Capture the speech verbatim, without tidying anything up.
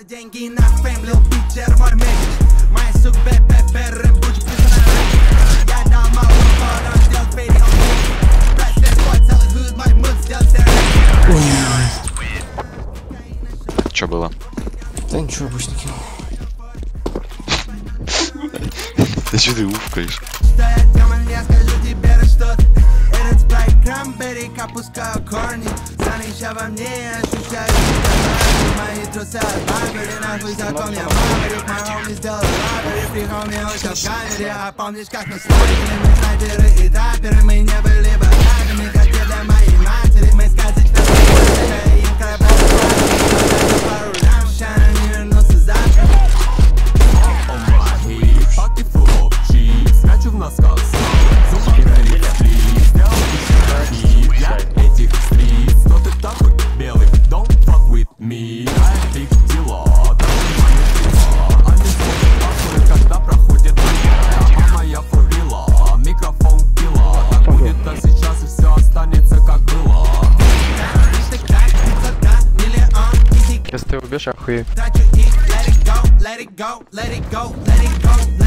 Деньги на фейм, лил питчер, мой месяц. Моя сука, бэбэ, бэррэм, будь писана. Я дал мало, он сделал фейдил. Брэслет, твой целый худ, мой муд сделал серый. Чё было? Да ничего, обычно кинул. Да чё ты уфкаешь? Я скажу тебе что-то. Этот спрайт крамбери, опускаю корни. Занища во мне, ощущаю мои трусы от Барбери. Нахуй закон, я маврик. Мой хоми сделал лабери. Прихомил еще в камере. А помнишь, как мы славили? Мы снайперы и трапперы. Мы не были богатыми, хотя для моей матери мы сказочно были. Им крабали пару лям. Ща не вернулся завтра. Паки фулов, чип, скачу в носках. Зубы горит сплит, сделал еще для этих стриц. Кто ты такой белый? Don't fuck with me. Биг дела, они смотрят, когда проходит моя, а моя фурила, микрофон пила. Так будет, а сейчас и все останется как было. Если ты убьешь, охуею. Let it go, let it go, let it go, let it go.